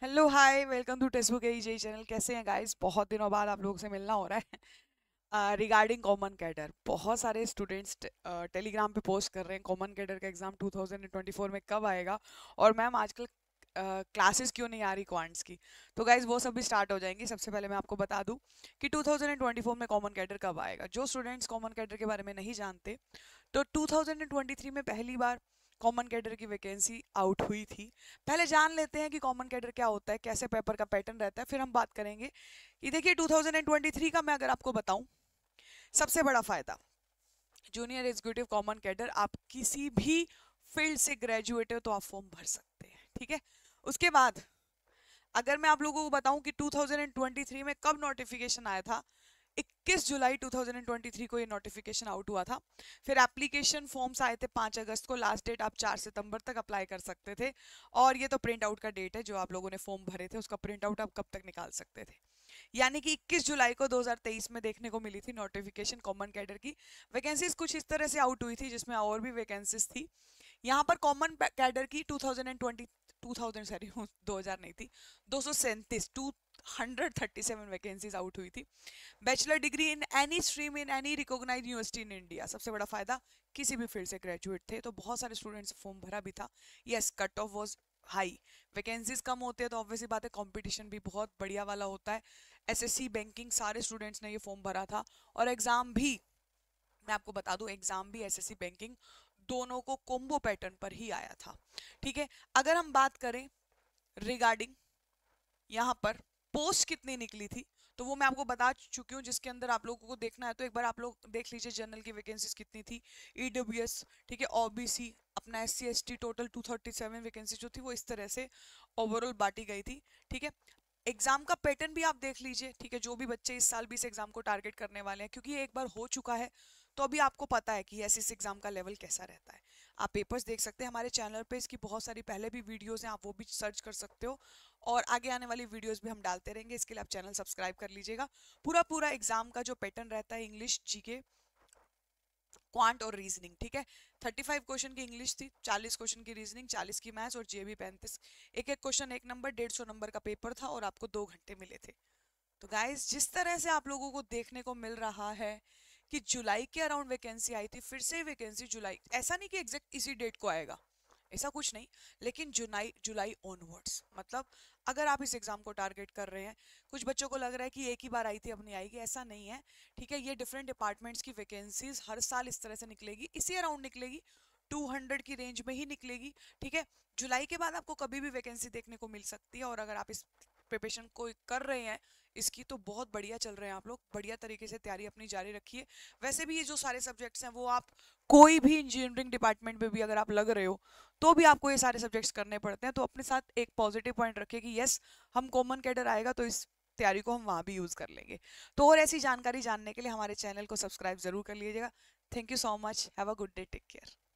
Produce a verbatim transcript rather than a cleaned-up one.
Hello hi welcome to textbook एई channel. कैसे हैं गाइस? बहुत दिनों बाद आप लोगों से मिलना हो रहा है। रिगार्डिंग कॉमन कैडर, बहुत सारे स्टूडेंट्स टेलीग्राम पे पोस्ट कर रहे हैं कॉमन कैडर का exam two thousand twenty four में कब आएगा, और मैम आजकल क्लासेस क्यों नहीं आ रही क्वांट्स की। तो गाइज वो सब भी स्टार्ट हो जाएंगी। सबसे पहले मैं आपको बता दूं कि टू थाउजेंड ट्वेंटी फोर में कॉमन कैडर कब आएगा। जो स्टूडेंट्स कॉमन कैडर के बारे में नहीं जानते, तो टू थाउजेंड ट्वेंटी थ्री में पहली बार कॉमन कैडर की वैकेंसी आउट हुई थी। पहले जान लेते हैं कि कॉमन कैडर क्या होता है, कैसे पेपर का पैटर्न रहता है, फिर हम बात करेंगे। ये देखिए, टू थाउजेंड ट्वेंटी थ्री का मैं अगर आपको बताऊं, सबसे बड़ा फायदा, जूनियर एग्जीक्यूटिव कॉमन कैडर, आप किसी भी फील्ड से ग्रेजुएट हो तो आप फॉर्म भर सकते हैं। ठीक है। उसके बाद अगर मैं आप लोगों को बताऊं कि टू थाउजेंड ट्वेंटी थ्री में कब नोटिफिकेशन आया था, इक्कीस जुलाई टू थाउजेंड ट्वेंटी थ्री को ये नोटिफिकेशन आउट हुआ था। फिर एप्लीकेशन फॉर्म्स आए थे पाँच अगस्त को, लास्ट डेट आप चार सितंबर तक अप्लाई कर सकते थे। और ये तो प्रिंट आउट का डेट है, जो आप लोगों ने फॉर्म भरे थे उसका प्रिंट आउट आप कब तक निकाल सकते थे। यानी कि इक्कीस जुलाई को दो हज़ार तेईस में देखने को मिली थी नोटिफिकेशन कॉमन कैडर की। वैकेंसीज कुछ इस तरह से आउट हुई थी, जिसमें और भी वैकेंसीज थी। यहाँ पर कॉमन कैडर की two thousand twenty two thousand sorry दो हज़ार नहीं थी, दो सौ सैंतीस two hundred thirty seven vacancies out हुई थी। Bachelor degree in any stream in any recognised university in India, सबसे बड़ा फायदा, किसी भी फील्ड से ग्रेजुएट थे तो बहुत सारे स्टूडेंट्स फॉर्म भरा भी था। Yes, cut off was high. Vacancies कम होते हैं तो ऑब्वियसली बात है, कंपटीशन भी बहुत बढ़िया वाला होता है। एसएससी बैंकिंग सारे स्टूडेंट्स ने ये फॉर्म भरा था। और एग्जाम भी मैं आपको बता दूं, एग्जाम भी एसएससी बैंकिंग दोनों को कोम्बो पैटर्न पर ही आया था। ठीक है। अगर हम बात करें रिगार्डिंग यहाँ पर पोस्ट कितनी निकली थी, तो वो मैं आपको बता चुकी हूँ। जिसके अंदर आप लोगों को देखना है तो एक बार आप लोग देख लीजिए जनरल की वैकेंसीज कितनी थी, ईडब्ल्यूएस, ठीक है, ओबीसी, अपना S C S T, total two thirty seven vacancy जो थी वो इस तरह से ओवरऑल बांटी गई थी। ठीक है। एग्जाम का पैटर्न भी आप देख लीजिए। ठीक है। जो भी बच्चे इस साल भी इस एग्जाम को टारगेट करने वाले हैं, क्योंकि ये एक बार हो चुका है, तो अभी आपको पता है कि ऐसे इस एग्जाम का लेवल कैसा रहता है। आप पेपर्स देख सकते हैं हमारे चैनल पे, इसकी बहुत सारी पहले भी वीडियोस हैं, आप वो भी सर्च कर सकते हो। और आगे आने वाली वीडियोस भी हम डालते रहेंगे, इसके लिए आप चैनल सब्सक्राइब कर लीजिएगा। पूरा पूरा एग्जाम का जो पैटर्न रहता है, इंग्लिश, जीके, क्वांट और रीजनिंग। ठीक है। थर्टी फाइव क्वेश्चन की इंग्लिश थी, चालीस क्वेश्चन की रीजनिंग, चालीस की मैथ्स और जेबी पैंतीस। एक एक क्वेश्चन एक नंबर, डेढ़ सौ नंबर का पेपर था और आपको दो घंटे मिले थे। तो गाइस, जिस तरह से आप लोगों को देखने को मिल रहा है कि जुलाई के अराउंड वैकेंसी आई थी, फिर से वैकेंसी जुलाई, ऐसा नहीं कि एग्जैक्ट इसी डेट को आएगा, ऐसा कुछ नहीं, लेकिन जुलाई जुलाई ऑनवर्ड्स, मतलब अगर आप इस एग्जाम को टारगेट कर रहे हैं, कुछ बच्चों को लग रहा है कि एक ही बार आई थी अब नहीं आएगी, ऐसा नहीं है। ठीक है। ये डिफरेंट डिपार्टमेंट्स की वैकेंसीज हर साल इस तरह से निकलेगी, इसी अराउंड निकलेगी, टू हंड्रेड की रेंज में ही निकलेगी। ठीक है। जुलाई के बाद आपको कभी भी वैकेंसी देखने को मिल सकती है, और अगर आप इस प्रिपरेशन को कर रहे हैं इसकी, तो बहुत बढ़िया चल रहे हैं आप लोग, बढ़िया तरीके से तैयारी अपनी जारी रखिए। वैसे भी ये जो सारे सब्जेक्ट्स हैं वो आप कोई भी इंजीनियरिंग डिपार्टमेंट में भी अगर आप लग रहे हो तो भी आपको ये सारे सब्जेक्ट्स करने पड़ते हैं। तो अपने साथ एक पॉजिटिव पॉइंट रखिए कि यस, हम कॉमन कैडर आएगा तो इस तैयारी को हम वहां भी यूज कर लेंगे। तो और ऐसी जानकारी जानने के लिए हमारे चैनल को सब्सक्राइब जरूर कर लीजिएगा। Thank you so much, have a good day, take care.